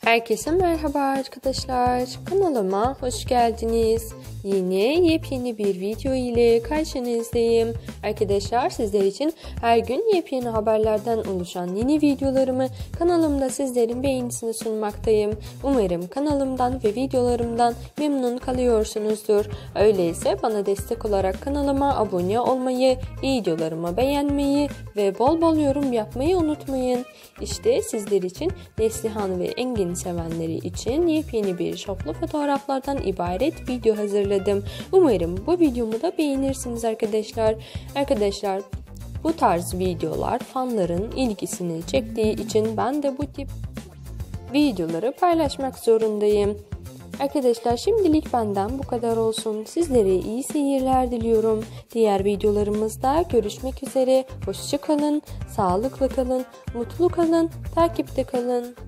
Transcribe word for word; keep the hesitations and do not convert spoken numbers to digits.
Herkese merhaba arkadaşlar. Kanalıma hoş geldiniz. Yine yepyeni bir video ile karşınızdayım. Arkadaşlar sizler için her gün yepyeni haberlerden oluşan yeni videolarımı kanalımda sizlerin beğenisini sunmaktayım. Umarım kanalımdan ve videolarımdan memnun kalıyorsunuzdur. Öyleyse bana destek olarak kanalıma abone olmayı, videolarımı beğenmeyi ve bol bol yorum yapmayı unutmayın. İşte sizler için Neslihan ve Engin sevenleri için yepyeni bir şoplu fotoğraflardan ibaret video hazırladım. Umarım bu videomu da beğenirsiniz arkadaşlar. Arkadaşlar bu tarz videolar fanların ilgisini çektiği için ben de bu tip videoları paylaşmak zorundayım. Arkadaşlar şimdilik benden bu kadar olsun. Sizlere iyi seyirler diliyorum. Diğer videolarımızda görüşmek üzere. Hoşça kalın, sağlıklı kalın, mutlu kalın, takipte kalın.